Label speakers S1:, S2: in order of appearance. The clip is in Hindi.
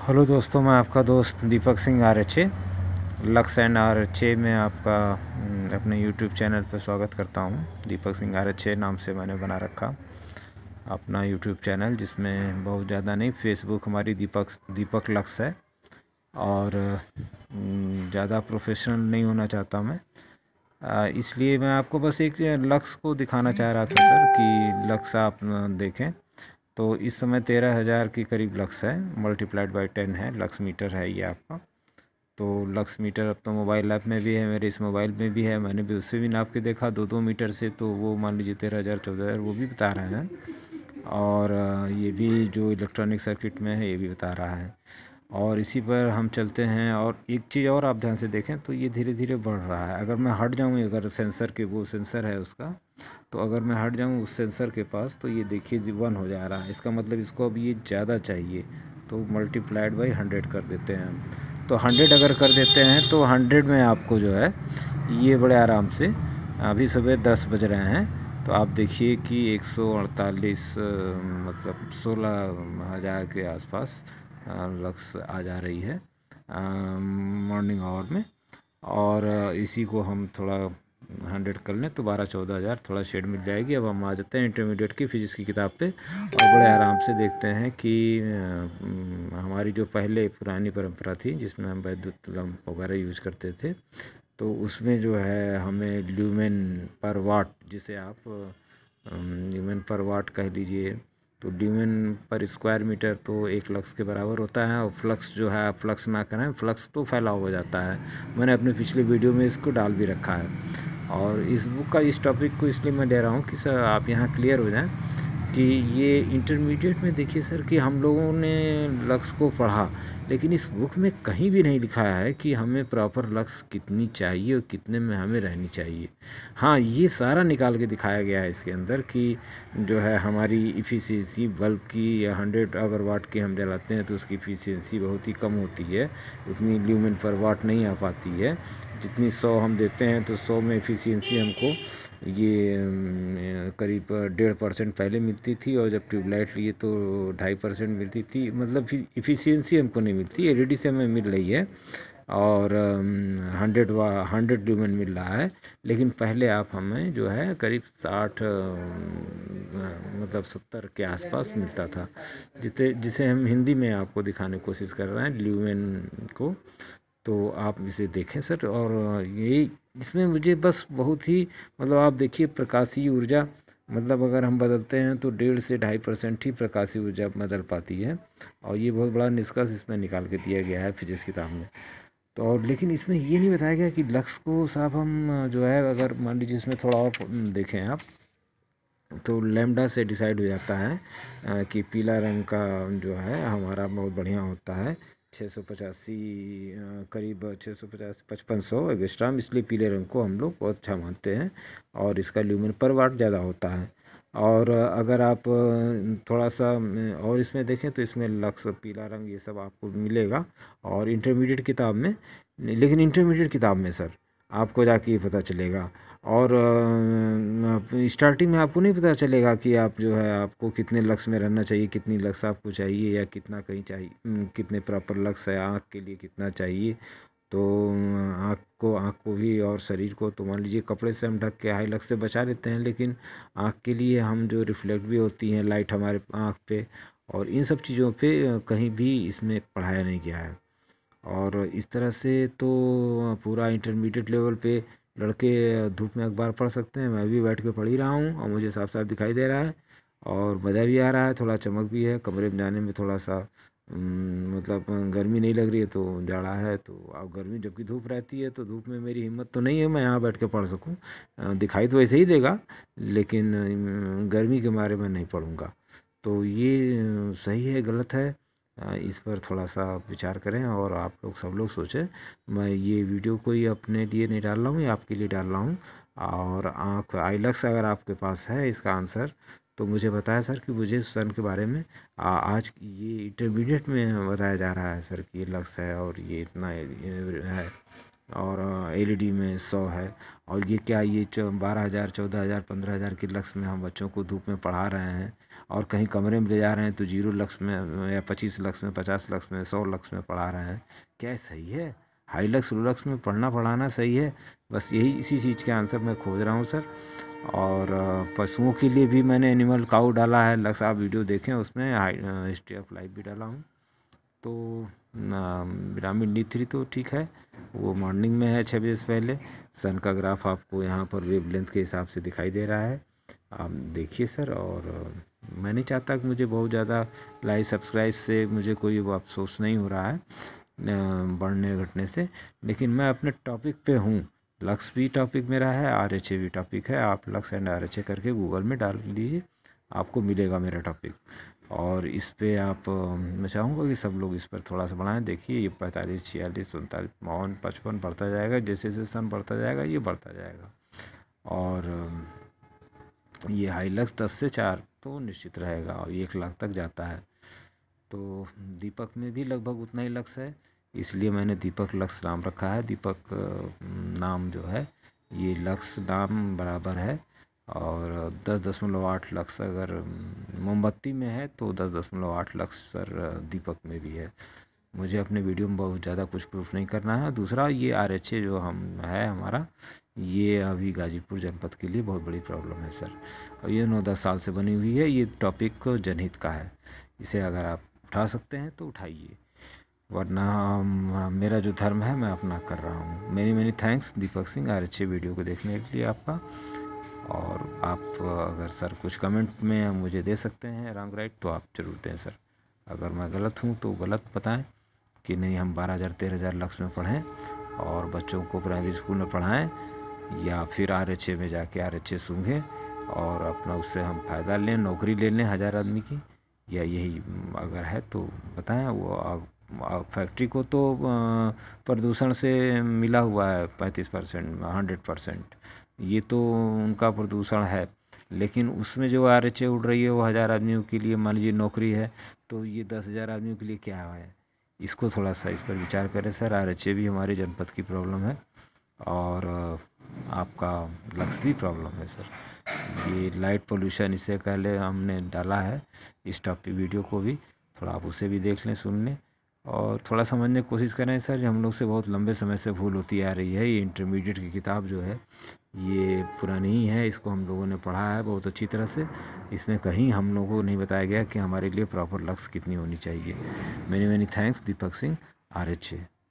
S1: हेलो दोस्तों, मैं आपका दोस्त Deepak Singh RHA lux and RHA में आपका अपने यूट्यूब चैनल पर स्वागत करता हूं। दीपक सिंह RHA नाम से मैंने बना रखा अपना यूट्यूब चैनल, जिसमें बहुत ज़्यादा नहीं, फेसबुक हमारी दीपक लक्स है और ज़्यादा प्रोफेशनल नहीं होना चाहता मैं। इसलिए मैं आपको बस एक लक्स को दिखाना चाह रहा था सर कि लक्स आप देखें तो इस समय 13,000 के करीब लक्स है, मल्टीप्लाइड बाई 10 है, लक्स मीटर है ये आपका। तो लक्स मीटर अब तो मोबाइल ऐप में भी है, मेरे इस मोबाइल में भी है, मैंने भी उससे भी नाप के देखा 2-2 मीटर से, तो वो मान लीजिए 13,000 14,000 वो भी बता रहे हैं। और ये भी जो इलेक्ट्रॉनिक सर्किट में है ये भी बता रहा है। और इसी पर हम चलते हैं, और एक चीज़ और आप ध्यान से देखें तो ये धीरे धीरे बढ़ रहा है। अगर मैं हट जाऊँ, अगर सेंसर के, वो सेंसर है उसका, तो अगर मैं हट जाऊँ उस सेंसर के पास तो ये देखिए 1 हो जा रहा है। इसका मतलब इसको अब ये ज़्यादा चाहिए, तो मल्टीप्लाइड बाई 100 कर देते हैं हम। तो 100 अगर कर देते हैं तो 100 में आपको जो है ये बड़े आराम से, अभी सुबह 10 बज रहे हैं, तो आप देखिए कि 148 मतलब 16,000 के आसपास लक्स आ जा रही है मॉर्निंग आवर में। और इसी को हम थोड़ा 100 कर लें तो 12-14,000 थोड़ा शेड मिल जाएगी। अब हम आ जाते हैं इंटरमीडिएट की फिज़िक्स की किताब पे, और बड़े आराम से देखते हैं कि हमारी जो पहले पुरानी परंपरा थी जिसमें हम वैद्युत लंप वगैरह यूज करते थे, तो उसमें जो है हमें ल्यूमेन पर वाट, जिसे आप ल्यूमेन पर वाट कह लीजिए, तो ल्यूमेन पर स्क्वायर मीटर तो 1 लक्स के बराबर होता है। और फ्लक्स जो है, आप फ्लक्स ना करें, फ्लक्स तो फैलाव हो जाता है। मैंने अपने पिछले वीडियो में इसको डाल भी रखा है। और इस बुक का, इस टॉपिक को इसलिए मैं ले रहा हूँ कि सर आप यहाँ क्लियर हो जाएं कि ये इंटरमीडिएट में देखिए सर कि हम लोगों ने लक्स को पढ़ा, लेकिन इस बुक में कहीं भी नहीं लिखा है कि हमें प्रॉपर लक्स कितनी चाहिए और कितने में हमें रहनी चाहिए। हाँ, ये सारा निकाल के दिखाया गया है इसके अंदर कि जो है हमारी इफ़िशियंसी बल्ब की, या 100 अगर वाट की हम जलाते हैं तो उसकी इफ़िशियंसी बहुत ही कम होती है, उतनी ल्यूमेन पर वाट नहीं आ पाती है। जितनी 100 हम देते हैं तो 100 में इफ़िशियंसी हमको ये करीब 1.5% पहले मिलती थी, और जब ट्यूबलाइट लिए तो 2.5% मिलती थी। मतलब इफ़िशियंसी हमको नहीं मिलती, एलईडी से हमें मिल रही है, और 100 ल्यूमेन मिल रहा है। लेकिन पहले आप हमें जो है करीब 60 मतलब 70 के आसपास मिलता था, जिसे हम हिंदी में आपको दिखाने की कोशिश कर रहे हैं ल्यूमेन को। तो आप इसे देखें सर। और यही इसमें मुझे बस बहुत ही, मतलब आप देखिए प्रकाशीय ऊर्जा, मतलब अगर हम बदलते हैं तो 1.5 से 2.5% ही प्रकाशीय ऊर्जा बदल पाती है। और ये बहुत बड़ा निष्कर्ष इसमें निकाल के दिया गया है फिजिक्स किताब में। तो और लेकिन इसमें ये नहीं बताया गया कि लक्स को साहब हम जो है, अगर मान लीजिए इसमें थोड़ा और देखें आप, तो लैम्डा से डिसाइड हो जाता है कि पीला रंग का जो है हमारा बहुत बढ़िया होता है। 685 करीब 650 5500 एंगस्ट्रॉम, इसलिए पीले रंग को हम लोग बहुत अच्छा मानते हैं, और इसका ल्यूमेन पर वाट ज़्यादा होता है। और अगर आप थोड़ा सा और इसमें देखें तो इसमें लक्स, पीला रंग, ये सब आपको मिलेगा और इंटरमीडिएट किताब में। लेकिन इंटरमीडिएट किताब में सर आपको जाके ये पता चलेगा, और स्टार्टिंग में आपको नहीं पता चलेगा कि आप जो है आपको कितने लक्स में रहना चाहिए, कितनी लक्स आपको चाहिए, या कितना कहीं चाहिए, कितने प्रॉपर लक्स है आँख के लिए कितना चाहिए। तो आँख को भी और शरीर को, तो मान लीजिए कपड़े से हम ढक के हाई लक्स से बचा लेते हैं, लेकिन आँख के लिए हम जो रिफ्लेक्ट भी होती हैं लाइट हमारे आँख पे, और इन सब चीज़ों पे कहीं भी इसमें पढ़ाया नहीं गया है। और इस तरह से तो पूरा इंटरमीडिएट लेवल पे लड़के धूप में अखबार पढ़ सकते हैं। मैं भी बैठ के पढ़ ही रहा हूँ और मुझे साफ साफ दिखाई दे रहा है, और मज़ा भी आ रहा है, थोड़ा चमक भी है कमरे में जाने में, थोड़ा सा मतलब गर्मी नहीं लग रही है, तो जाड़ा है। तो अब गर्मी जबकि धूप रहती है, तो धूप में मेरी हिम्मत तो नहीं है मैं यहाँ बैठ के पढ़ सकूँ। दिखाई तो वैसे ही देगा, लेकिन गर्मी के मारे मैं नहीं पढ़ूँगा। तो ये सही है गलत है, इस पर थोड़ा सा आप विचार करें, और आप लोग सब लोग सोचें। मैं ये वीडियो कोई अपने लिए नहीं डाल रहा हूँ, ये आपके लिए डाल रहा हूँ। और आँख आइलक्स अगर आपके पास है इसका आंसर, तो मुझे बताया सर कि मुझे सन के बारे में आज ये इंटरमीडिएट में बताया जा रहा है सर कि ये लक्स है और ये इतना है, और एलईडी में 100 है। और ये क्या, ये 12,000 14,000 15,000 की लक्स में हम बच्चों को धूप में पढ़ा रहे हैं, और कहीं कमरे में ले जा रहे हैं तो 0 लक्स में या 25 लक्स में, 50 लक्स में, 100 लक्स में पढ़ा रहे हैं। क्या सही है? हाई लक्स लो लक्स में पढ़ाना सही है? बस यही इसी चीज़ के आंसर मैं खोज रहा हूँ सर। और पशुओं के लिए भी मैंने एनिमल काऊ डाला है लक्स, आप वीडियो देखें, उसमें हिस्ट्री ऑफ लाइफ भी डाला हूँ। तो विटामिन D3 तो ठीक है, वो मॉर्निंग में है 6 बजे से पहले। सन का ग्राफ आपको यहाँ पर वेवलेंथ के हिसाब से दिखाई दे रहा है, आप देखिए सर। और मैं नहीं चाहता कि मुझे बहुत ज़्यादा लाइक सब्सक्राइब से मुझे कोई वो अफसोस नहीं हो रहा है बढ़ने घटने से, लेकिन मैं अपने टॉपिक पे हूँ। लक्स भी टॉपिक मेरा है, RHA भी टॉपिक है। आप लक्स एंड RHA करके गूगल में डाल लीजिए, आपको मिलेगा मेरा टॉपिक। और इस पे आप मैं चाहूँगा कि सब लोग इस पर थोड़ा सा बढ़ाएं। देखिए ये 45, 46, 39, 52, 55 बढ़ता जाएगा, जैसे जैसे सन बढ़ता जाएगा ये बढ़ता जाएगा। और ये हाई लक्स 10 से 4 तो निश्चित रहेगा, और 1 लाख तक जाता है। तो दीपक में भी लगभग उतना ही लक्स है, इसलिए मैंने दीपक लक्स नाम रखा है। दीपक नाम जो है ये लक्स नाम बराबर है। और 10.8 लक्स अगर मोमबत्ती में है तो 10.8 लक्स सर दीपक में भी है। मुझे अपने वीडियो में बहुत ज़्यादा कुछ प्रूफ नहीं करना है। दूसरा ये RHA जो हम है हमारा, ये अभी गाजीपुर जनपद के लिए बहुत बड़ी प्रॉब्लम है सर, और ये 9-10 साल से बनी हुई है। ये टॉपिक जनहित का है, इसे अगर आप उठा सकते हैं तो उठाइए, वरना मेरा जो धर्म है मैं अपना कर रहा हूँ। Many thanks Deepak Singh RHA video को देखने के लिए आपका। और आप अगर सर कुछ कमेंट में मुझे दे सकते हैं रॉन्ग राइट तो आप ज़रूर दें सर। अगर मैं गलत हूँ तो गलत बताएं कि नहीं हम 12,000-13,000 लक्स में पढ़ें और बच्चों को प्राइमरी स्कूल में पढ़ाएं, या फिर RHA में जाके RHA सूंघें और अपना उससे हम फ़ायदा लें, नौकरी ले लें 1000 आदमी की, या यही अगर है तो बताएं। वो फैक्ट्री को तो प्रदूषण से मिला हुआ है 35%, 100%, ये तो उनका प्रदूषण है। लेकिन उसमें जो RHA उड़ रही है वो 1000 आदमियों के लिए मान लीजिए नौकरी है, तो ये 10,000 आदमियों के लिए क्या है? इसको थोड़ा सा इस पर विचार करें सर। RHA भी हमारे जनपद की प्रॉब्लम है, और आपका लक्स भी प्रॉब्लम है सर। ये लाइट पोल्यूशन इससे पहले हमने डाला है इस टॉपिक वीडियो को भी, थोड़ा आप उसे भी देख लें, सुन लें और थोड़ा समझने की कोशिश करें सर। हम लोग से बहुत लंबे समय से भूल होती आ रही है। ये इंटरमीडिएट की किताब जो है ये पुरानी ही है, इसको हम लोगों ने पढ़ा है बहुत अच्छी तरह से। इसमें कहीं हम लोगों को नहीं बताया गया कि हमारे लिए प्रॉपर लक्स कितनी होनी चाहिए। Many thanks Deepak Singh RHA।